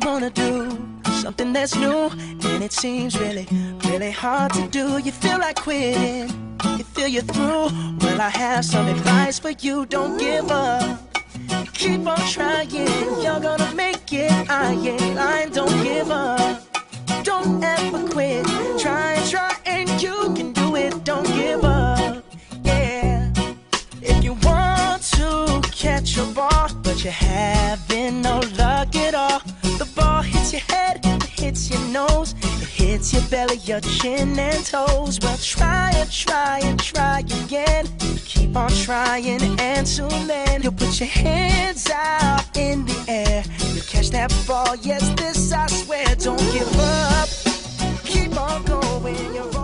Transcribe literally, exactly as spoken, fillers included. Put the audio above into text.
wanna do something that's new, and it seems really, really hard to do. You feel like quitting, you feel you're through. Well, I have some advice for you. Don't give up, keep on trying. You're gonna make it, I ain't lying. Don't give up, don't ever quit. Try and try and you can do it. Don't give up, yeah. If you want to catch a ball but you're having no luck at all, the ball hits your head, it hits your nose, it hits your belly, your chin and toes. Well, try and try and try again. Keep on trying, and soon then you'll put your hands out in the air. You'll catch that ball, yes, this I swear. Don't give up, keep on going. You're